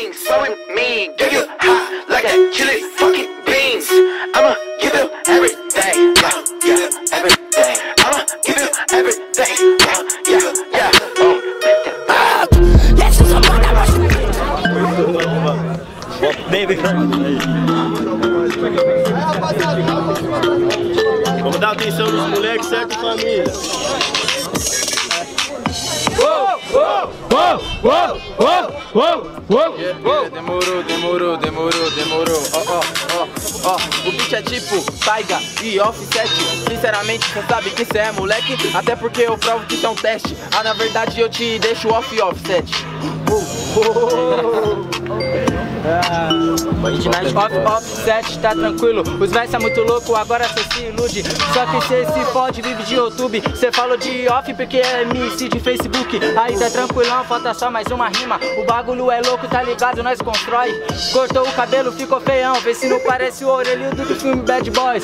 things. So with me, give you hot like that chili fucking beans. I'ma give you everything, yeah, yeah, everything. I'ma give you everything, yeah, yeah, yeah. Vamos dar atenção nos moleques, certo, família? Demorou. Ó, o beat é tipo Taiga e Offset. Sinceramente, cê sabe que cê é moleque, até porque eu provo que isso é um teste. Ah, na verdade eu te deixo off e offset. Offset, tá tranquilo. Os véis tá muito louco, agora cê se ilude. Só que cê se fode, vive de YouTube. Cê falou de off porque é MC de Facebook. Aí tá tranquilão, falta só mais uma rima. O bagulho é louco, tá ligado? Nós constrói. Cortou o cabelo, ficou feião. Vê se não parece o orelhudo do filme Bad Boys.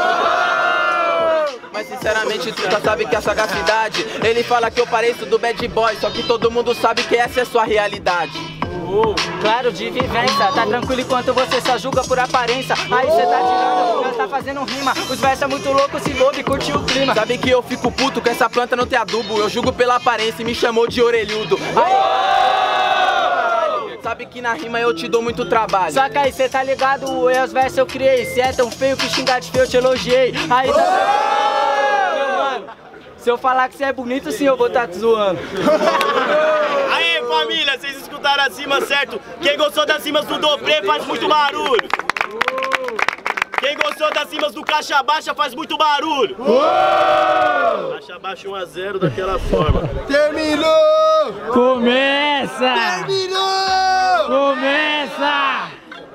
Mas sinceramente tu já sabe que a sagacidade. Ele fala que eu pareço do Bad Boy, só que todo mundo sabe que essa é sua realidade. Claro, de vivência, tá tranquilo enquanto você só julga por aparência. Aí cê tá tirando, nós tá fazendo rima. Os versos é muito louco, se louve, curtiu o clima. Sabe que eu fico puto que essa planta não tem adubo. Eu julgo pela aparência e me chamou de orelhudo. Sabe que na rima eu te dou muito trabalho. Só que aí cê tá ligado, os versos eu criei. Se é tão feio que xingar de feio eu te elogiei. Aí se eu falar que você é bonito, sim, eu vou estar te zoando. Aê, família, vocês escutaram as rimas, certo? Quem gostou das rimas do Dopré faz muito barulho. Quem gostou das rimas do Caixa Baixa faz muito barulho. Caixa Baixa 1 a 0 daquela forma. Terminou! Começa! Terminou! Começa!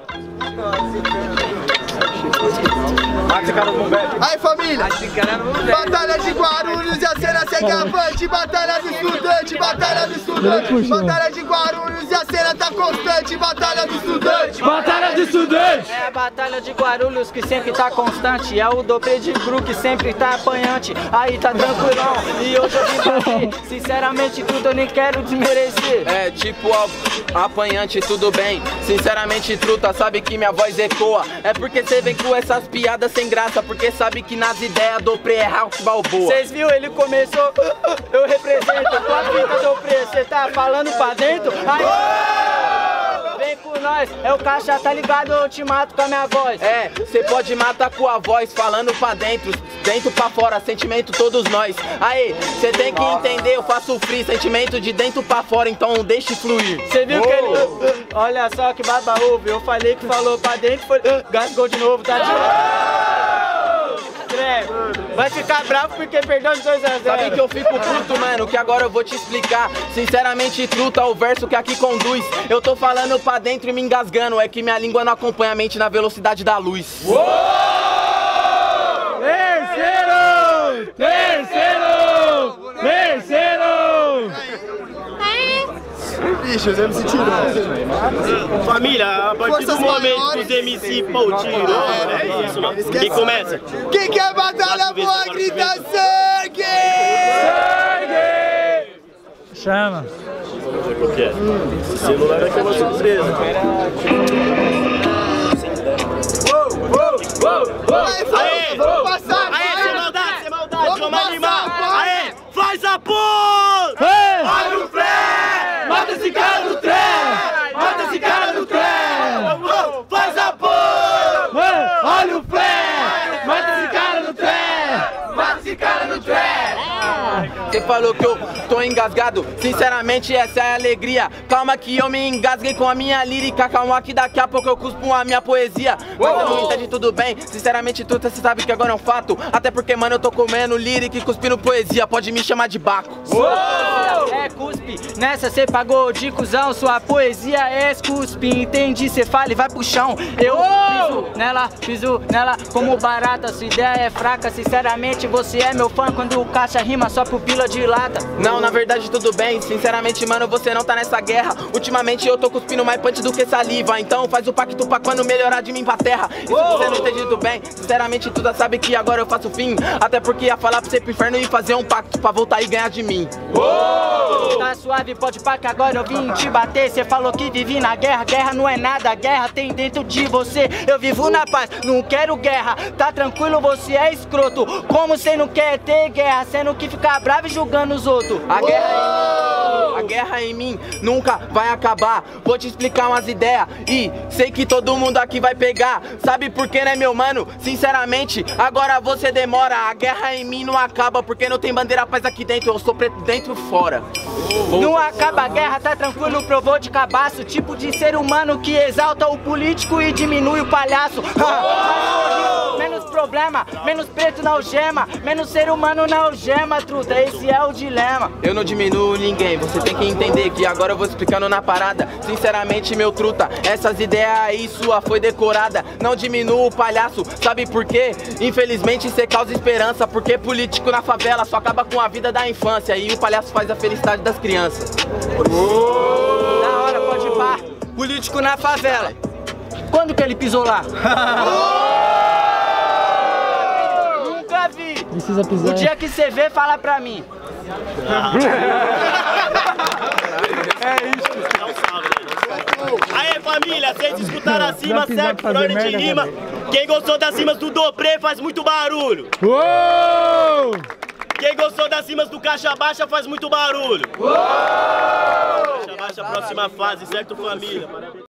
Aí, família! Batalha de Guarulhos e a cena segue avante. Batalha do estudante, batalha do estudante. Batalha de Guarulhos e a cena tá constante. Batalha do estudante. Batalha do estudante! É a batalha de Guarulhos que sempre tá constante. É o Dopré de Bru que sempre tá apanhante. Aí tá tranquilão e hoje eu vim pra aqui. Sinceramente tudo eu nem quero desmerecer. É tipo apanhante, tudo bem. Sinceramente truta, sabe que minha voz ecoa. É porque cê vem com essas piadas sem graça, porque sabe que nas ideias Dopré é Ralph Balboa. Cês viu, ele começou, eu represento. Com a fita Dopré, cê tá falando pra dentro? Aí, vem com nós, é o Caixa, tá ligado? Eu te mato com a minha voz. É, cê pode matar com a voz, falando pra dentro, dentro pra fora, sentimento todos nós. Aí, cê tem que entender, eu faço free, sentimento de dentro pra fora, então deixe fluir. Cê viu que ele, olha só que baba-ovo, eu falei que falou pra dentro, foi, gasgou de novo, tá de vai ficar bravo porque perdeu de 2 a 0. Sabe que eu fico puto, mano, que agora eu vou te explicar. Sinceramente, truta, o verso que aqui conduz. Eu tô falando pra dentro e me engasgando. É que minha língua não acompanha a mente na velocidade da luz. Terceiro! Bicho, eu me senti Família, a partir do momento que os MC pô tirou, é isso, mano. Quem começa? Quem quer batalha boa, grita sangue! Sangue! Chama. O que é? Esse celular aqui é uma surpresa. Aê, vamos passar! Aê, sem maldade, vamos animar! Aê, faz a porra! Olha o Flé! Mata esse cara no trem! Mata esse cara no trem! Faz a porra! Olha o Flé! Mata esse cara no trem! Mata esse cara no trem! Você falou que eu tô engasgado, sinceramente essa é a alegria. Calma que eu me engasguei com a minha lírica. Calma que daqui a pouco eu cuspo a minha poesia. Mas eu não entendo tudo bem, sinceramente tudo você sabe que agora é um fato. Até porque mano eu tô comendo lírica e cuspindo poesia. Pode me chamar de Baco. É cuspe, nessa cê pagou de cuzão. Sua poesia é cuspe, entendi, cê fala e vai pro chão. Eu piso nela como barata. Sua ideia é fraca, sinceramente você é meu fã. Quando o Caixa rima só pupila de de lata. Não, na verdade tudo bem. Sinceramente, mano, você não tá nessa guerra. Ultimamente eu tô cuspindo mais punch do que saliva. Então faz o pacto pra quando melhorar de mim pra terra. E se você não entende tudo bem, sinceramente tu já sabe que agora eu faço fim. Até porque ia falar pra você pro inferno e fazer um pacto pra voltar e ganhar de mim. Tá suave, pode pá que agora eu vim te bater. Cê falou que vivi na guerra, guerra não é nada. Guerra tem dentro de você, eu vivo na paz, não quero guerra. Tá tranquilo, você é escroto. Como cê não quer ter guerra, sendo que fica bravo e julgando os outros. A guerra em mim nunca vai acabar. Vou te explicar umas ideias e sei que todo mundo aqui vai pegar. Sabe por quê, né, meu mano? Sinceramente, agora você demora. A guerra em mim não acaba porque não tem bandeira paz aqui dentro. Eu sou preto dentro e fora. Não acaba a guerra, tá tranquilo, provou de cabaço. Tipo de ser humano que exalta o político e diminui o palhaço. Menos problema, menos preto na algema, menos ser humano na algema, truta, esse é o dilema. Eu não diminuo ninguém, você tem que entender que agora eu vou explicando na parada. Sinceramente, meu truta, essas ideias aí sua foi decorada. Não diminuo o palhaço, sabe por quê? Infelizmente você causa esperança, porque político na favela só acaba com a vida da infância e o palhaço faz a felicidade das crianças. Da hora, pode ir pá. Político na favela. Quando que ele pisou lá? Nunca vi. Precisa pisar. O dia que você vê, fala pra mim. Aê família, vocês escutaram acima, certo? Por ordem de rima. Quem gostou das rimas do Dopré faz muito barulho. Uou! Quem gostou das rimas do Caixa Baixa faz muito barulho. Caixa Baixa, próxima fase, certo família? Parabéns.